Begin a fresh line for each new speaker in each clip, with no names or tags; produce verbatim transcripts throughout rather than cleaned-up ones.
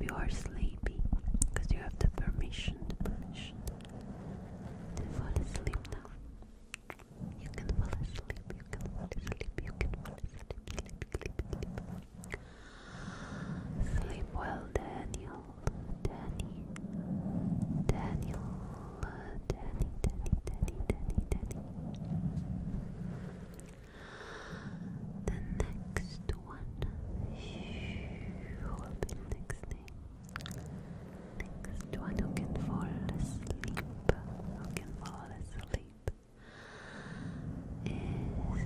you are sleepy, because you have the permission, the permission to fall asleep now. You can fall asleep, you can fall asleep, you can fall asleep, sleep, sleep, sleep. Sleep well, Daniel, Danny, Daniel, uh, Danny, Danny, Danny, Danny, Danny. The next one, who will be the next name? Next one who can fall asleep, who can fall asleep is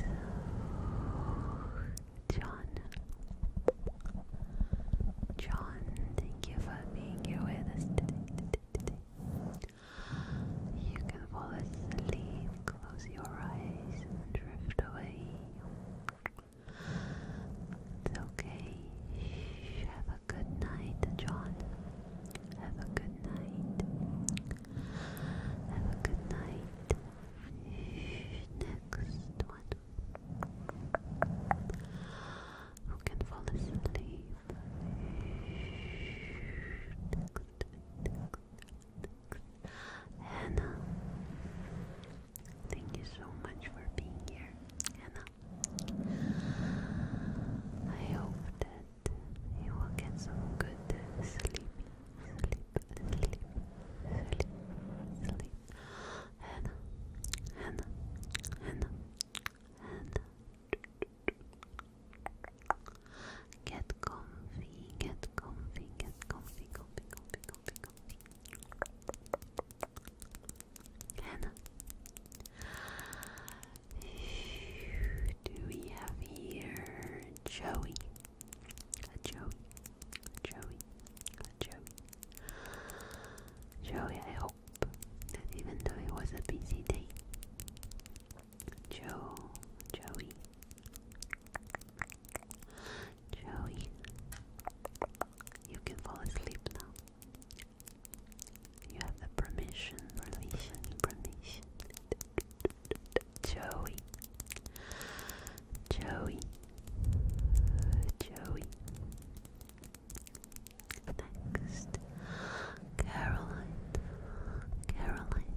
John. John, thank you for being here with us today, today, today. You can fall asleep, close your eyes and drift away. It's okay. Have a good night, John. Have a good night. Have a good night. Next one. Who can fall asleep? Hannah. Thank you so much for being here, Hannah. I hope that you will get some good sleep, sleep, sleep, sleep, sleep. Hannah, Hannah, Hannah, Hannah. Get comfy, get comfy, get comfy, comfy, comfy, comfy, comfy. Hannah. Do we have here Joey? A Joey, a Joey, a Joey. Joey, I hope that even though it was a busy day, Joe, Joey, Joey, you can fall asleep now. You have the permission, permission, permission. Joey, Joey, Joey. Next, Caroline, Caroline,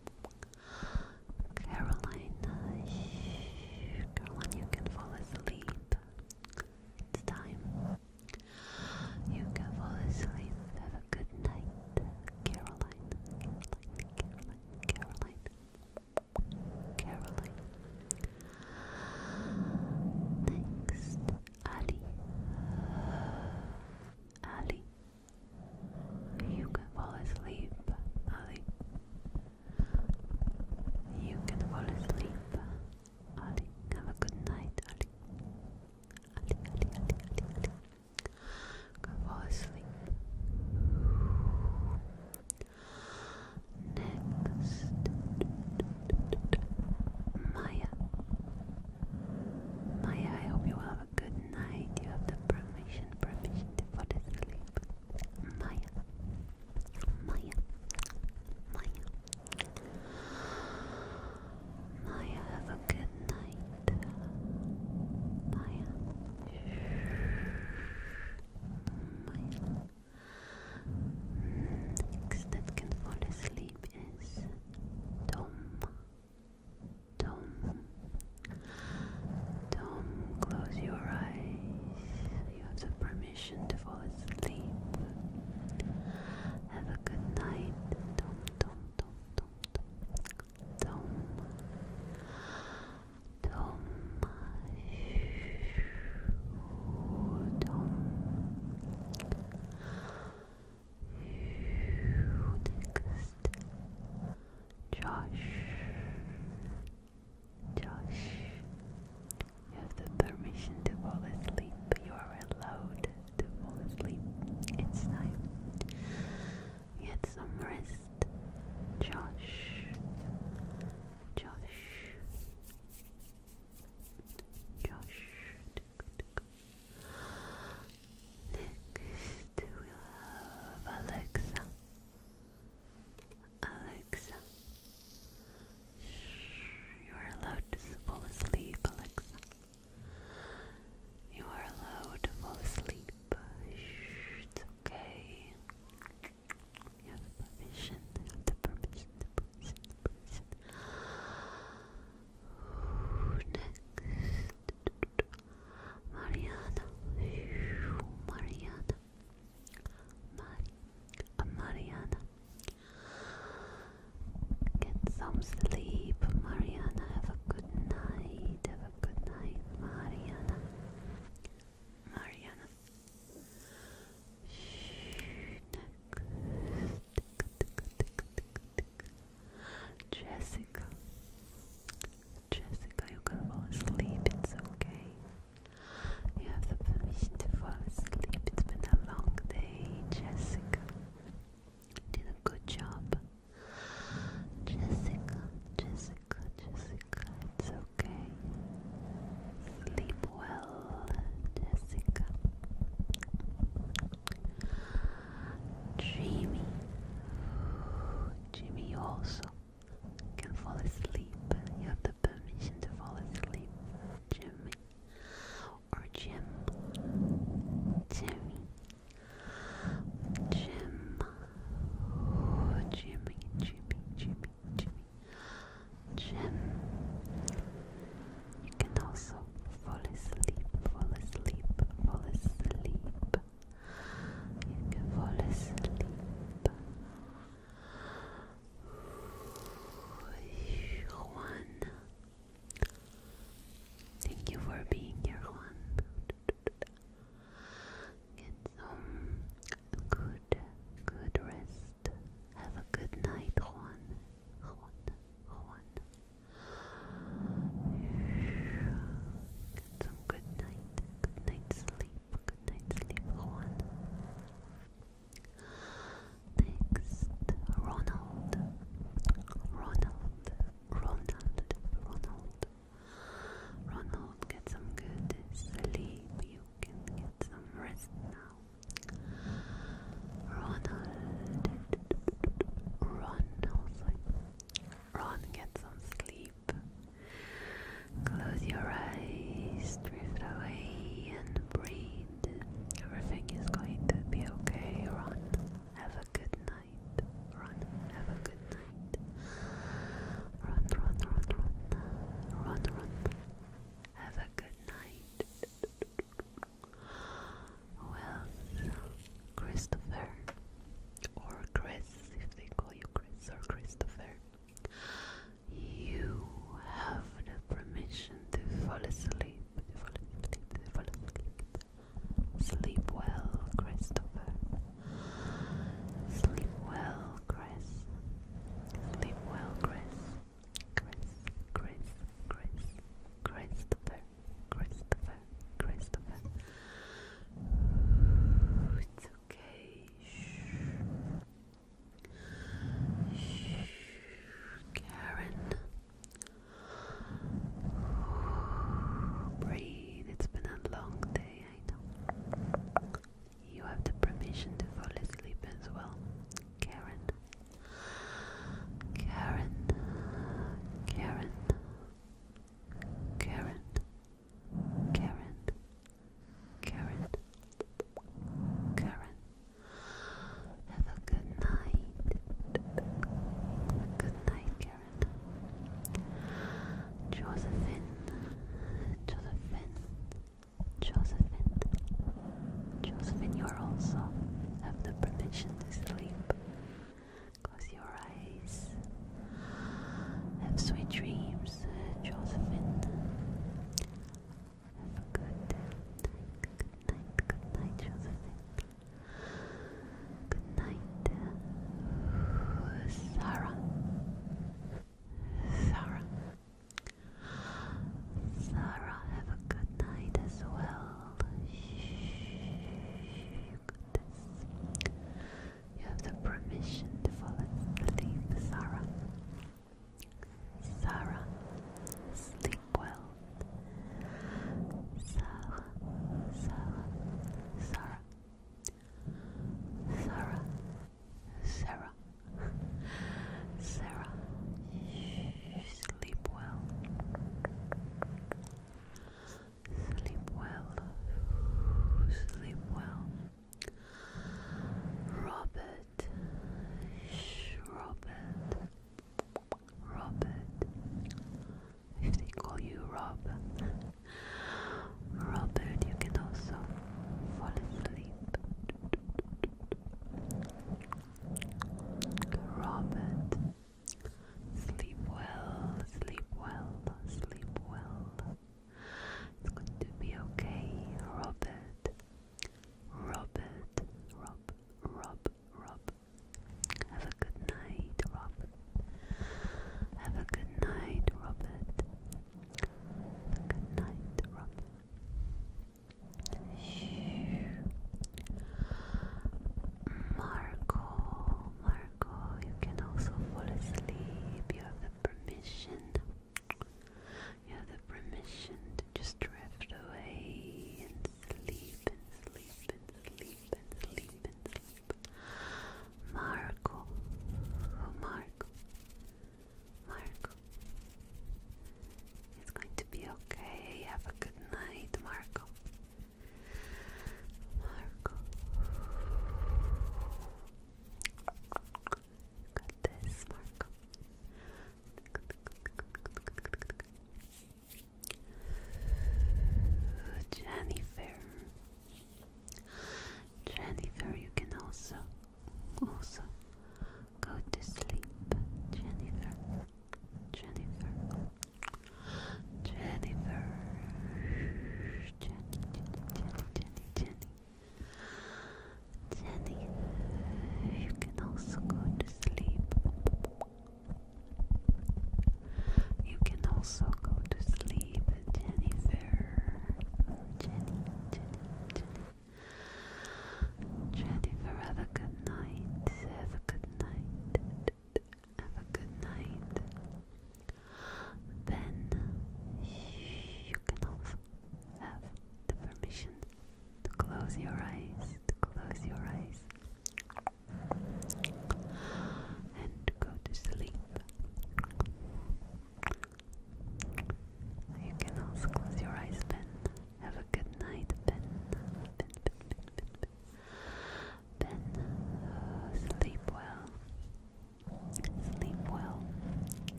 Caroline. Caroline, you can fall asleep. It's time. You can fall asleep. Have a good night, Caroline, Caroline, Caroline, Caroline, Caroline. Next, Ali, Ali. You can fall asleep, Ali. You can fall asleep, Ali. Have a good night, Ali. Ali, Ali, Ali, Ali, Ali. Go fall asleep. Next, Maya. Maya, I hope you will have a good night. You have the permission, permission to fall asleep. Maya, Maya, Maya. Maya, have a good night. Maya. Maya. Next that can fall asleep is Tom. Tom. Tom, close your eyes. You have the permission to fall asleep. Have a good night. Tom, Tom, Tom, Tom, Tom. Tom. Tom. Tom. Next, Josh. Josh, you have the permission to fall asleep. You are allowed to fall asleep. It's time. Get some rest. Josh. Josh. Josh. Next, we'll have Alexa. Alexa. Come sleep, Mariana. Have a good night. Have a good night, Mariana. Mariana. Jessica. Jessica, you can fall asleep. It's okay. You have the permission to fall asleep. It's been a long day, Jessica. Did a good job. Jessica, Jessica, Jessica, it's okay. Sleep well, Jessica. Jimmy, Jimmy, you also can fall asleep.